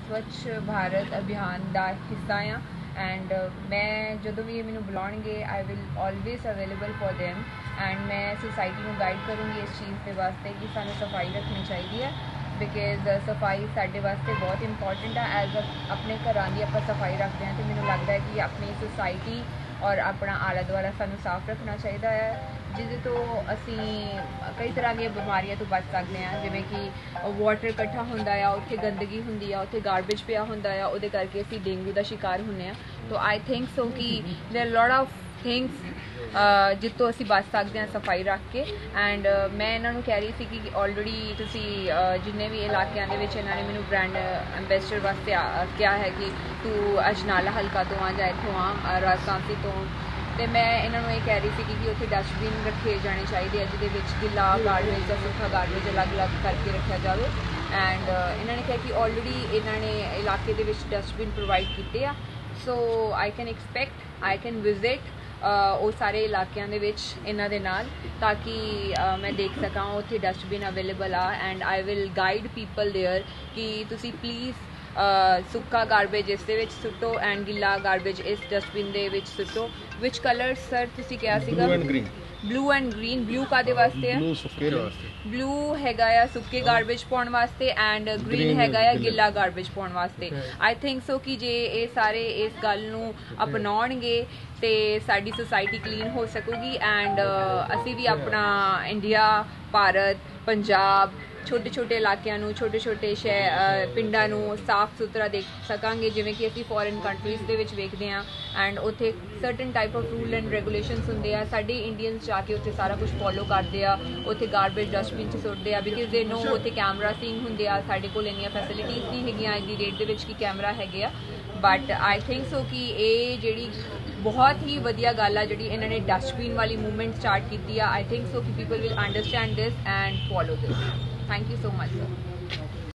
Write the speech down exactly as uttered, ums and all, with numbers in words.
स्वच्छ भारत अभियान का हिस्सा हाँ एंड मैं जो भी मैंने बुलाएंगे I will always available for them and मैं सोसाइटी को गाइड करूँगी इस चीज़ के वास्ते कि सानू सफाई रखनी चाहिए बिकॉज सफाई साढ़े वास्ते बहुत इंपॉर्टेंट है। एज अपने घरों की आप सफाई रखते हैं तो मैंने लगता है कि अपनी सोसाइटी और अपना आला दुआला सानू साफ रखना चाहिए है जिस तो असी कई तरह की बीमारियों तो बच सकते हैं जिमें कि वाटर इकट्ठा होंदा है उत्थे गंदगी होंदी है उत्थे गारबेज पिया होंदा है उहदे करके असी डेंगू का शिकार होंने हैं। तो आई थिंक सो कि देयर लॉट ऑफ थिंग्स जितों असी बच सकते हैं सफाई रख के एंड uh, मैं इन्हों कह रही थी कि ऑलरेडी तुसी uh, जिन्ने भी इलाकों के इन्होंने मैंने ब्रांड एंबेसडर वास्ते क्या है कि तू अजनाला हल्का तो आ जाए इतों आ राजकांसी तो तो मैं इन्होंने ये कह रही थी कि उत्थे डस्टबिन रखे जाने चाहिए जिद गिला गारबेज या सुखा गारबेज अलग अलग करके रखा जाए एंड uh, इन्होंने कहा कि ऑलरेडी इन्होंने इलाके के डस्टबिन प्रोवाइड किए आ so I can expect I can visit वो सारे इलाकों के इन्हों के नाल ताकि uh, मैं देख सका उत्थे डस्टबिन अवेलेबल आ and I will guide people there कि तुसी प्लीज़ सुक्का गारबेज इस सुट्टो एंड गिला गारबेज इस डस्टबिन दे सुट्टो। विच कलर सर तुसी क्या सीगा? Blue and green. ब्लू कादे वास्ते है? ब्लू हैगा या सुक्के गारबेज पाउण वास्ते एंड ग्रीन हैगा या गिला गारबेज पाउण वास्ते। आई थिंक सो कि जे ये सारे इस गल नूं अपनाउणगे ते साडी सोसाइटी क्लीन हो सकूगी एंड असी भी अपना इंडिया भारत पंजाब छोटे छोटे इलाकों छोटे छोटे शहर पिंडां नूं साफ सुथरा देख सकांगे जिवें कि असीं फॉरेन कंट्रीज़ दे विच वेखदे हां एंड उत्थे certain type of rule and regulations हुंदे आ साडे इंडियंस जाके उत्थे सारा कुछ फॉलो करदे आ उत्थे गारबेज डस्टबिन च सुट्टदे आ बिकॉज दे नो उत्थे कैमरा सींग हुंदे आ साडे कोल इन्नियां फैसिलिटीज़ नहीं हैगियां अज दी डेट दे विच कि कैमरा हैगे आ बट आई थिंक सो कि ये जिहड़ी बहुत ही वधिया गल आ जिहड़ी इन्होंने डस्टबिन वाली मूवमेंट स्टार्ट की आई थिंक सो कि people will understand this and follow this. Thank you so much sir.